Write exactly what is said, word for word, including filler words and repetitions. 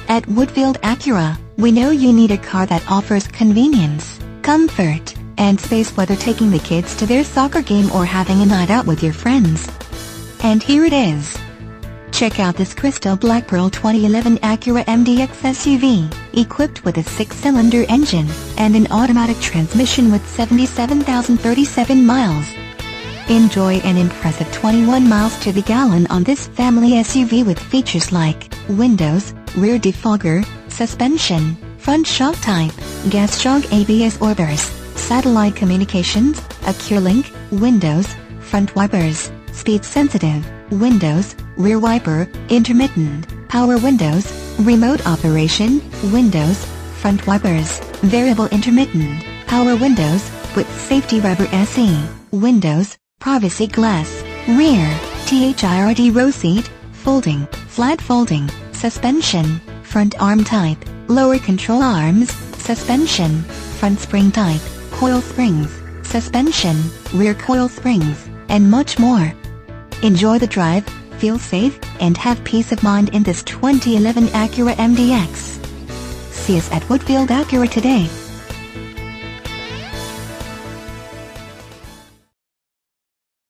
At Woodfield Acura, we know you need a car that offers convenience, comfort, and space, whether taking the kids to their soccer game or having a night out with your friends. And here it is. Check out this crystal black pearl twenty eleven Acura M D X S U V, equipped with a six-cylinder engine and an automatic transmission with seventy-seven thousand thirty-seven miles. Enjoy an impressive twenty-one miles to the gallon on this family S U V with features like windows, rear defogger, suspension, front shock type, gas shock A B S orbiters, satellite communications, AccuLink, windows, front wipers, speed sensitive, windows, rear wiper, intermittent, power windows, remote operation, windows, front wipers, variable intermittent, power windows, with safety rubber S E, windows, privacy glass, rear, THIRD row seat, folding, flat folding, suspension, front arm type, lower control arms, suspension, front spring type, coil springs, suspension, rear coil springs, and much more. Enjoy the drive, feel safe, and have peace of mind in this twenty eleven Acura M D X. See us at Woodfield Acura today.